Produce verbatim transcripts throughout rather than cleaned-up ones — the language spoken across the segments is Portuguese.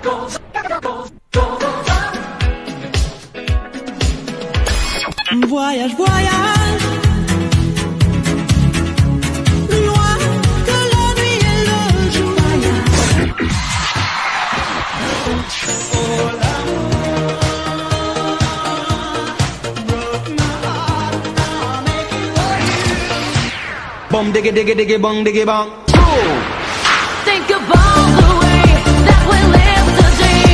Voyage, voyage, plus loin que la nuit et le jour. Oh, l'amour broke my heart, now I make it for you. Bum diggy diggy diggy bong diggy bong. Think of all the way that we live today.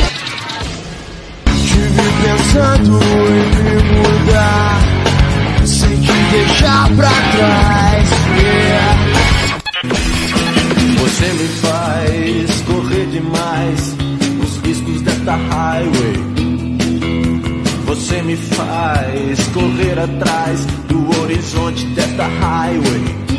Tive pensando em me mudar, sem te deixar pra trás. Yeah. Você me faz correr demais os riscos desta highway. Você me faz correr atrás do horizonte desta highway.